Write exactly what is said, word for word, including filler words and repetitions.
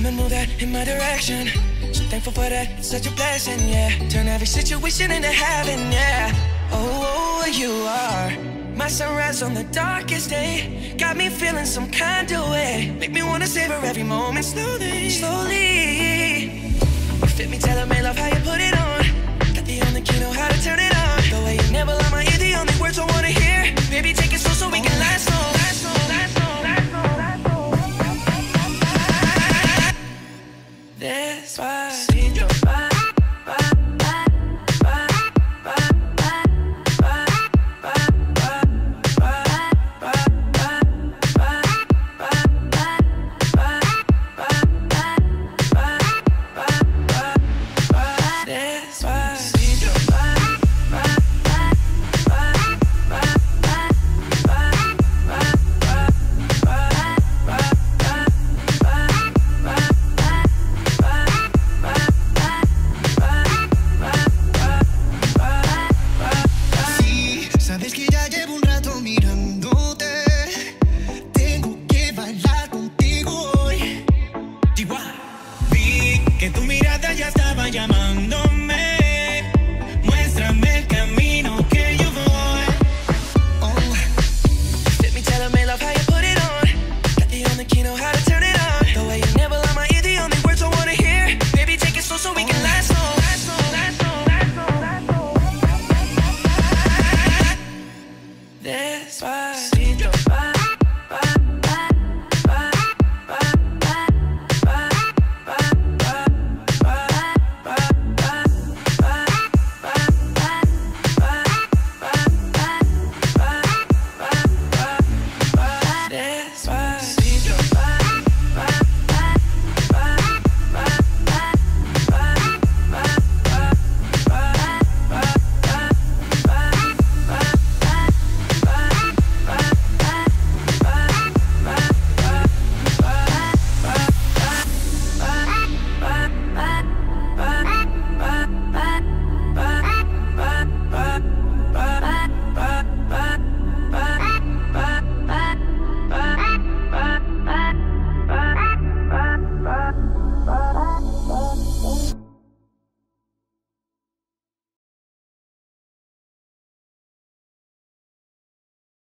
come and move that in my direction. So thankful for that, it's such a blessing, yeah. Turn every situation into heaven, yeah. Oh, you are my sunrise on the darkest day. Got me feeling some kind of way. Make me wanna savor every moment slowly, slowly. You fit me, tailor-made, love how you put it on. Got the only key, know how to turn it